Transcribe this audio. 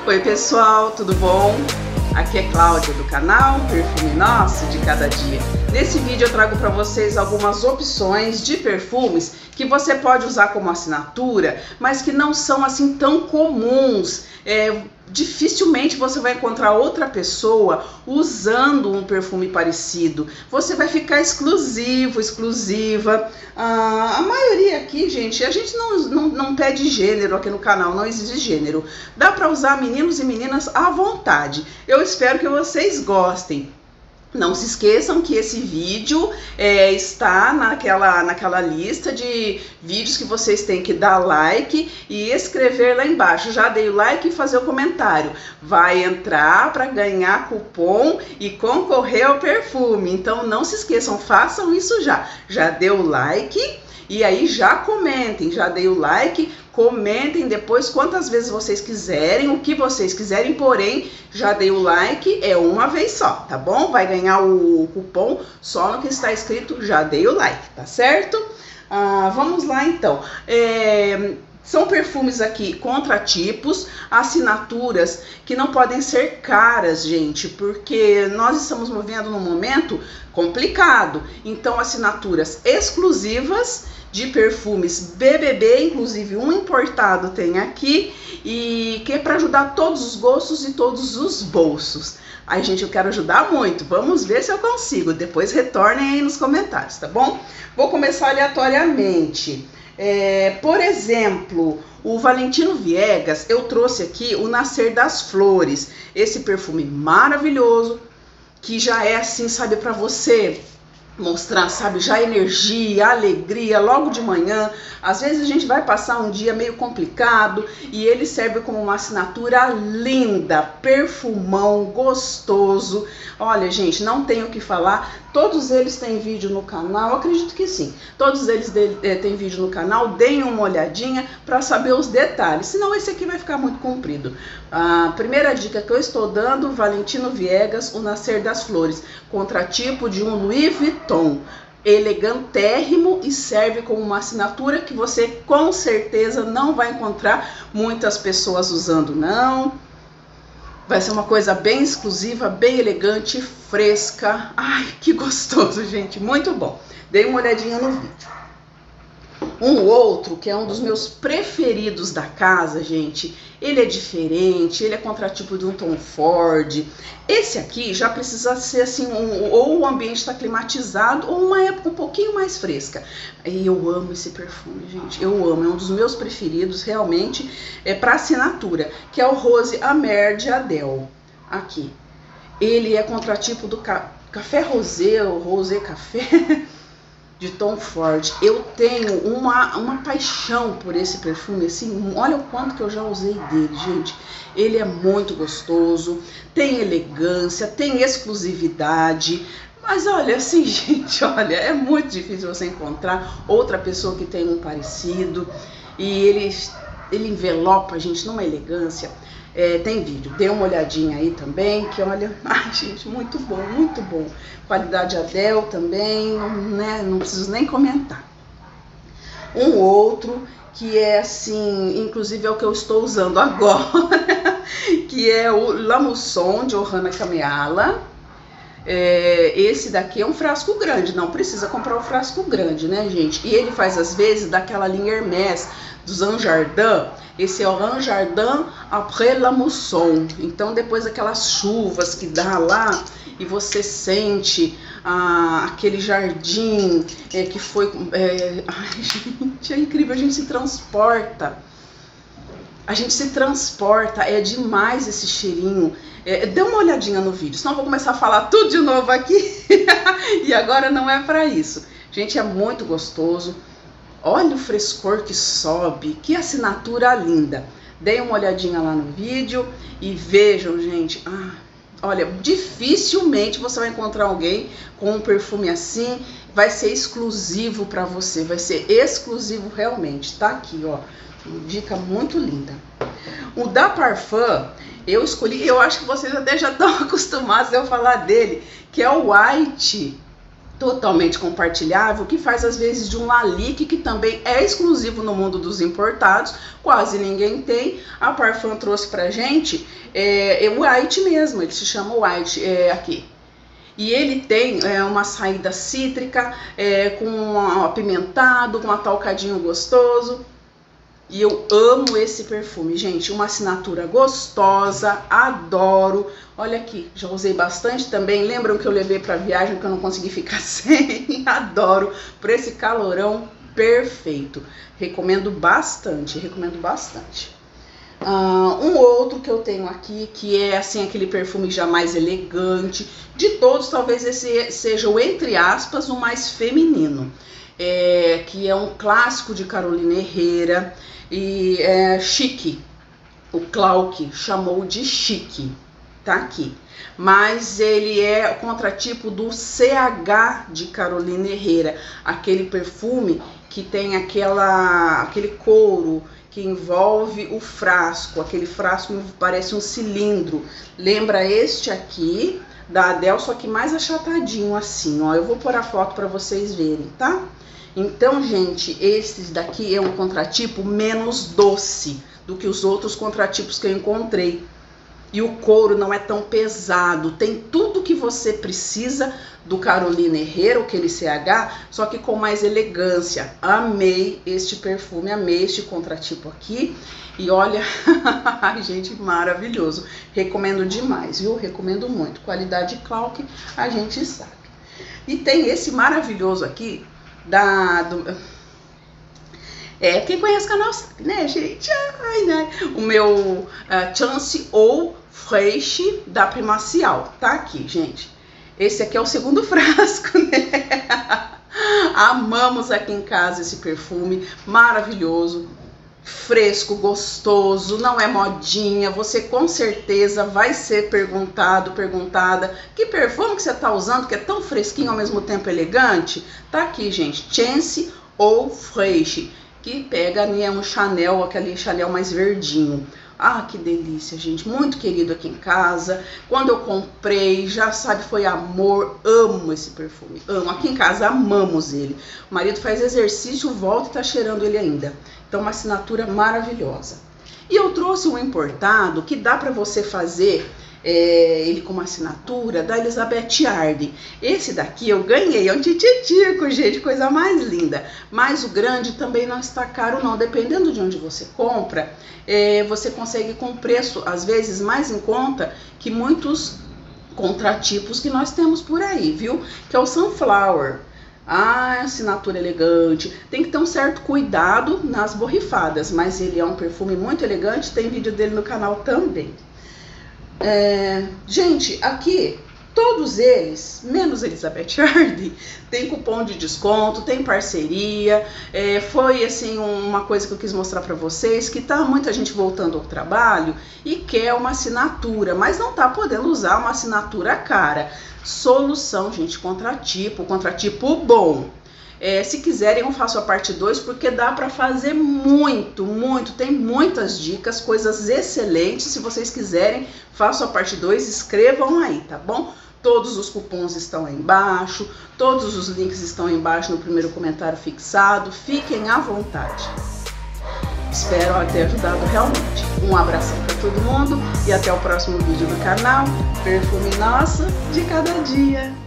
Oi pessoal, tudo bom? Aqui é Cláudia do canal Perfume Nosso de Cada Dia. Nesse vídeo eu trago para vocês algumas opções de perfumes que você pode usar como assinatura, mas que não são assim tão comuns. Dificilmente você vai encontrar outra pessoa usando um perfume parecido. Você vai ficar exclusiva. A maioria aqui, gente, a gente não pede gênero aqui no canal, não exige gênero. Dá para usar meninos e meninas à vontade. Eu espero que vocês gostem. Não se esqueçam que esse vídeo está naquela lista de vídeos que vocês têm que dar like e escrever lá embaixo. Já dei o like e fazer o comentário. Vai entrar para ganhar cupom e concorrer ao perfume. Então não se esqueçam, façam isso já. Já deu o like e aí já comentem. Já dei o like, comentem depois quantas vezes vocês quiserem, o que vocês quiserem, porém, já dei o like, é uma vez só, tá bom? Vai ganhar o cupom só no que está escrito, já dei o like, tá certo? Vamos lá então. São perfumes aqui contratipos, assinaturas que não podem ser caras, gente, porque nós estamos movendo num momento complicado. Então, assinaturas exclusivas de perfumes BBB, inclusive um importado tem aqui, e que é para ajudar todos os gostos e todos os bolsos. Ai, gente, eu quero ajudar muito, vamos ver se eu consigo, depois retornem aí nos comentários, tá bom? Vou começar aleatoriamente. Por exemplo, o Valentino Viegas, eu trouxe aqui o Nascer das Flores, esse perfume maravilhoso, que já é assim, sabe, para você mostrar, sabe, já energia, alegria, logo de manhã. Às vezes a gente vai passar um dia meio complicado e ele serve como uma assinatura linda, perfumão, gostoso. Olha, gente, não tenho o que falar. Todos eles têm vídeo no canal, acredito que sim. Todos eles têm vídeo no canal, deem uma olhadinha para saber os detalhes, senão esse aqui vai ficar muito comprido. A primeira dica que eu estou dando, Valentino Viegas, o Nascer das Flores, contratipo de um Louis Vuitton, elegantérrimo e serve como uma assinatura que você com certeza não vai encontrar muitas pessoas usando, não. Vai ser uma coisa bem exclusiva, bem elegante, fresca. Ai, que gostoso, gente, muito bom. Dei uma olhadinha no vídeo. Um outro, que é um dos meus preferidos da casa, gente, ele é diferente, ele é contratipo de um Tom Ford. Esse aqui já precisa ser assim, ou o ambiente está climatizado, ou uma época um pouquinho mais fresca. E eu amo esse perfume, gente, eu amo, é um dos meus preferidos, realmente, para assinatura, que é o Rose Amère de Adele, aqui. Ele é contratipo do Café Rosé, ou Rosé Café, de Tom Ford. Eu tenho uma paixão por esse perfume, assim, olha o quanto que eu já usei dele, gente. Ele é muito gostoso, tem elegância, tem exclusividade, mas olha, assim, gente, olha, é muito difícil você encontrar outra pessoa que tenha um parecido, e ele envelopa a gente numa elegância. Tem vídeo, dê uma olhadinha aí também, que olha, ai gente, muito bom, qualidade Adele também, né, não preciso nem comentar. Um outro que é assim, inclusive é o que eu estou usando agora, que é o La Mousson de Ohana Kameala. Esse daqui é um frasco grande, não precisa comprar um frasco grande, né, gente? E ele faz às vezes daquela linha Hermès, dos Anne Jardin. Esse é o Anne Jardin Après La Mousson. Então depois daquelas chuvas que dá lá e você sente aquele jardim que foi... ai, gente, é incrível, a gente se transporta. A gente se transporta, é demais esse cheirinho. Dê uma olhadinha no vídeo, senão eu vou começar a falar tudo de novo aqui. E agora não é para isso. Gente, é muito gostoso. Olha o frescor que sobe, que assinatura linda. Deem uma olhadinha lá no vídeo e vejam, gente. Olha, dificilmente você vai encontrar alguém com um perfume assim. Vai ser exclusivo para você, vai ser exclusivo realmente. Tá aqui, ó. Dica muito linda. O da Parfum, eu escolhi, eu acho que vocês até já estão acostumados a eu falar dele, que é o White totalmente compartilhável, que faz às vezes de um lalique, que também é exclusivo no mundo dos importados, quase ninguém tem. A Parfum trouxe pra gente o White mesmo, ele se chama White aqui. E ele tem uma saída cítrica, com um apimentado, com um atalcadinho gostoso. E eu amo esse perfume, gente, uma assinatura gostosa, adoro. Olha aqui, já usei bastante também. Lembram que eu levei para viagem que eu não consegui ficar sem? Adoro, por esse calorão perfeito. Recomendo bastante, recomendo bastante. Um outro que eu tenho aqui, que é assim aquele perfume já mais elegante. De todos, talvez esse seja o, entre aspas, o mais feminino. Que é um clássico de Carolina Herrera e é chique. O Clark chamou de chique, tá aqui. Mas ele é o contratipo do CH de Carolina Herrera, aquele perfume que tem aquele couro que envolve o frasco, aquele frasco parece um cilindro. Lembra este aqui da Adele, só que mais achatadinho assim, ó. Eu vou pôr a foto para vocês verem, tá? Então, gente, esse daqui é um contratipo menos doce do que os outros contratipos que eu encontrei. E o couro não é tão pesado, tem tudo que você precisa do Carolina Herrera, aquele CH, só que com mais elegância. Amei este perfume, amei este contratipo aqui. E olha, gente, maravilhoso. Recomendo demais, viu? Recomendo muito. Qualidade Clark, a gente sabe. E tem esse maravilhoso aqui, quem conhece o canal sabe, né, gente? Ai, né? O meu Chance ou Fresh da Primacial, tá aqui, gente. Esse aqui é o segundo frasco, né? Amamos aqui em casa esse perfume, maravilhoso, fresco, gostoso, não é modinha. Você com certeza vai ser perguntada, que perfume que você tá usando, que é tão fresquinho ao mesmo tempo elegante? Tá aqui, gente, Chance ou Fresh, que pega um Chanel, aquele Chanel mais verdinho. Ah, que delícia, gente, muito querido aqui em casa. Quando eu comprei, já sabe, foi amor. Amo esse perfume, amo. Aqui em casa amamos ele. O marido faz exercício, volta e tá cheirando ele ainda. Então, uma assinatura maravilhosa. E eu trouxe um importado que dá para você fazer ele com uma assinatura da Elizabeth Arden. Esse daqui eu ganhei, é um tititico, gente, coisa mais linda. Mas o grande também não está caro não, dependendo de onde você compra, você consegue com preço, às vezes, mais em conta que muitos contratipos que nós temos por aí, viu? Que é o Sunflower. Assinatura elegante, tem que ter um certo cuidado nas borrifadas, mas ele é um perfume muito elegante, tem vídeo dele no canal também. Gente, aqui todos eles, menos Elizabeth Arden, tem cupom de desconto, tem parceria. Foi assim uma coisa que eu quis mostrar para vocês, que tá muita gente voltando ao trabalho e quer uma assinatura, mas não tá podendo usar uma assinatura cara. Solução, gente, contratipo bom. Se quiserem eu faço a parte 2, porque dá para fazer muito, tem muitas dicas, coisas excelentes. Se vocês quiserem, faço a parte 2, escrevam aí, tá bom? Todos os cupons estão aí embaixo, todos os links estão aí embaixo no primeiro comentário fixado, fiquem à vontade. Espero ter ajudado realmente. Um abração para todo mundo e até o próximo vídeo do canal Perfume Nosso de Cada Dia.